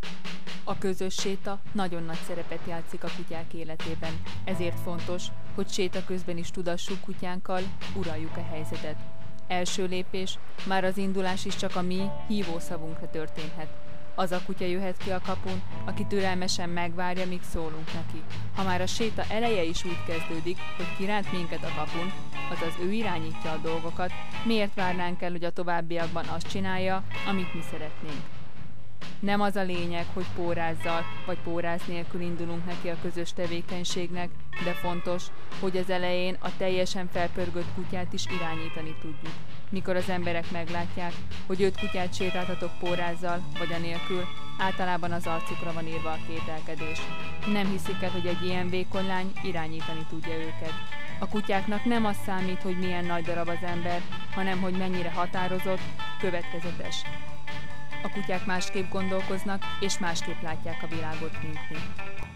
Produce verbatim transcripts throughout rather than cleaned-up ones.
A közös séta nagyon nagy szerepet játszik a kutyák életében, ezért fontos, hogy séta közben is tudassuk kutyánkkal, uraljuk a helyzetet. Első lépés, már az indulás is csak a mi hívószavunkra történhet. Az a kutya jöhet ki a kapun, aki türelmesen megvárja, míg szólunk neki. Ha már a séta eleje is úgy kezdődik, hogy kiránt minket a kapun, azaz ő irányítja a dolgokat, miért várnánk el, hogy a továbbiakban azt csinálja, amit mi szeretnénk. Nem az a lényeg, hogy pórázzal vagy póráz nélkül indulunk neki a közös tevékenységnek, de fontos, hogy az elején a teljesen felpörgött kutyát is irányítani tudjuk. Mikor az emberek meglátják, hogy öt kutyát sétáltatok pórázzal vagy anélkül, általában az arcukra van írva a kételkedés. Nem hiszik el, hogy egy ilyen vékony lány irányítani tudja őket. A kutyáknak nem az számít, hogy milyen nagy darab az ember, hanem hogy mennyire határozott, következetes. A kutyák másképp gondolkoznak, és másképp látják a világot, mint mi.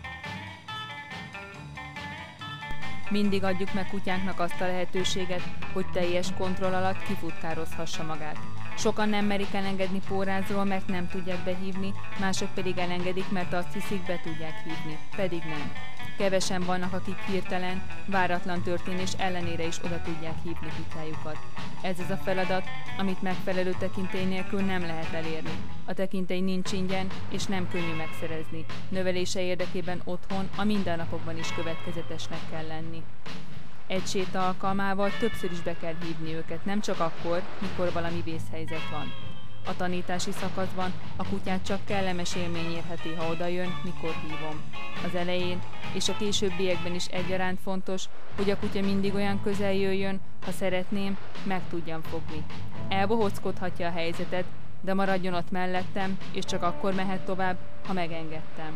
Mindig adjuk meg kutyánknak azt a lehetőséget, hogy teljes kontroll alatt kifutkározhassa magát. Sokan nem merik elengedni pórázról, mert nem tudják behívni, mások pedig elengedik, mert azt hiszik, be tudják hívni, pedig nem. Kevesen vannak, akik hirtelen, váratlan történés ellenére is oda tudják hívni kutyájukat. Ez az a feladat, amit megfelelő tekintély nélkül nem lehet elérni. A tekintély nincs ingyen, és nem könnyű megszerezni. Növelése érdekében otthon, a mindennapokban is következetesnek kell lenni. Egy séta alkalmával többször is be kell hívni őket, nem csak akkor, mikor valami vészhelyzet van. A tanítási szakaszban a kutyát csak kellemes élmény érheti, ha odajön, mikor hívom. Az elején és a későbbiekben is egyaránt fontos, hogy a kutya mindig olyan közel jöjjön, ha szeretném, meg tudjam fogni. Elbohockodhatja a helyzetet, de maradjon ott mellettem, és csak akkor mehet tovább, ha megengedtem.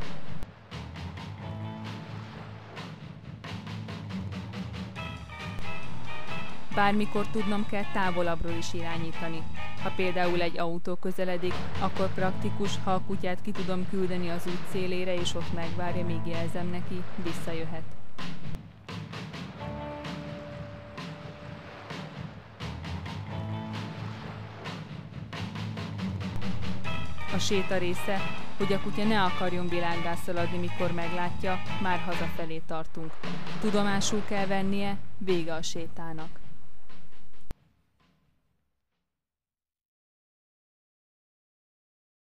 Bármikor tudnom kell távolabbról is irányítani. Ha például egy autó közeledik, akkor praktikus, ha a kutyát ki tudom küldeni az út szélére, és ott megvárja, míg jelzem neki, visszajöhet. A séta része, hogy a kutya ne akarjon világgá szaladni, mikor meglátja, már hazafelé tartunk. Tudomásul kell vennie, vége a sétának.